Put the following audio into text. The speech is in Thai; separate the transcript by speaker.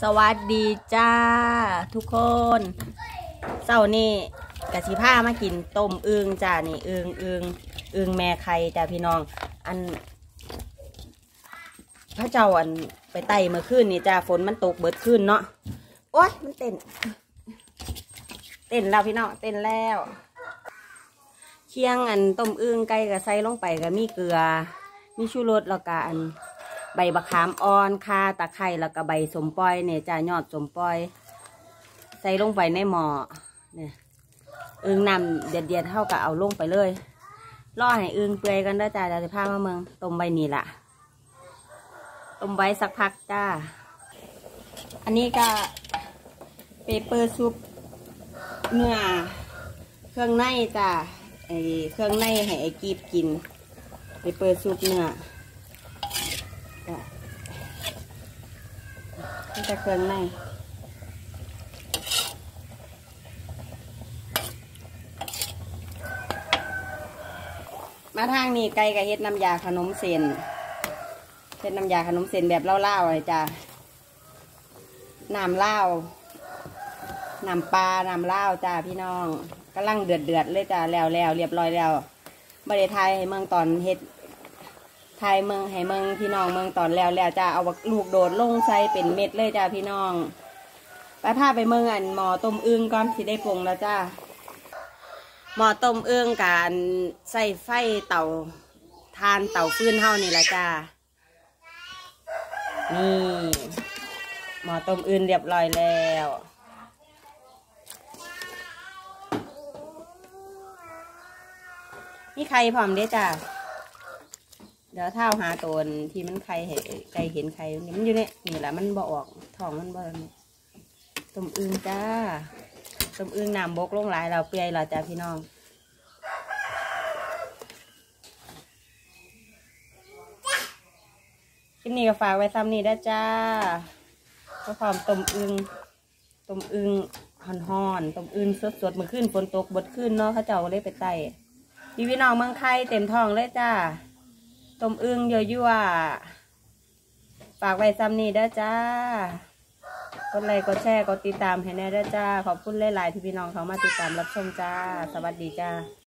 Speaker 1: สวัสดีจ้าทุกคนเช้านี้กะสิพามากินต้มอึ่งจ้านี่อึ่งแม่ไข่จ้าพี่น้องอันพระเจ้าอันไปไต่เมื่อคืนนี่จ้าฝนมันตกเบิดคืนเนาะโอ๊ยมันเต้นแล้วพี่น้องเต้นแล้วเคียงอันต้มอึ่งไก่กับใส่ลงไปกับมีเกลือมีชูรสแล้วก็อันใบมะขามอ่อนข่าตะไคร้แล้วก็ใบสมปอยเนี่ยจ้ายอดสมปอยใส่ลงไปในหม้อเนี่ยอึ่งน้ำเดือดเท่ากับเอาลงไปเลยรอให้อึ่งเปื่อยกันได้จ้าจะพามาเมืองต้มใบนี่แหละต้มใบสักพักจ้าอันนี้ก็เปเปอร์ซุปเนื้อเครื่องในจ้าไอเครื่องในให้ไอกีบกินเปเปอร์ซุปเนื้อนี่จะเครื่องในมาทางนี้ไก่กับเฮ็ดน้ำยาขนมเส้นเฮ็ดน้ำยาขนมเส้นแบบเล่าๆเลยจ้าน้ำเล่าน้ำปลาน้ำเล่าจ้าพี่น้องกำลังเดือดเลยจ้าแล้วเรียบร้อยแล้วบริไทยให้เมืองตอนเฮ็ดไทยเมืองให้เมืองพี่น้องเมืองตอนแล้วจ้าเอาลูกโดดลงใส่เป็นเม็ดเลยจ้าพี่น้องไปพาไปเมืองอันหม้อต้มอึ่งก่อนสิได้ปรุงแล้วจ้าหม้อต้มอึ่งการใส่ไฟเตาทานเตาฟืนเท่านี่แหละจ้านี่หม้อต้มอึ่งเรียบร้อยแล้วนี่ไข่พร้อมเด้จ้าเดี๋ยวเท้าหาตัวที่มันไข่เห็นไก่เห็นไข่นี่มันอยู่เนี่ยนี่แหละมันบ่ออกท้องมันบ่ต้มอึ่งจ้าต้มอึ่งน้ำบกลงหลายเราเปื่อยเราจ้าพี่น้องคลิปนี้ก็ฝากไว้ซ้ำนี้ได้จ้าก็พร้อมต้มอึ่งห่อนต้มอึ่งสดๆเมื่อคืนฝนตกบดขึ้นเนาะเขาเจ้าเลยไปไต่พี่น้องเมืองไทยเต็มท้องเลยจ้าต้มอึ่งยั่วฝากไว้ซ้ำนี้ได้จ้ากดไลค์กดแชร์กดติดตามให้แน่ได้จ้าขอบคุณหลายๆที่พี่น้องเขามาติดตามรับชมจ้าสวัสดีจ้า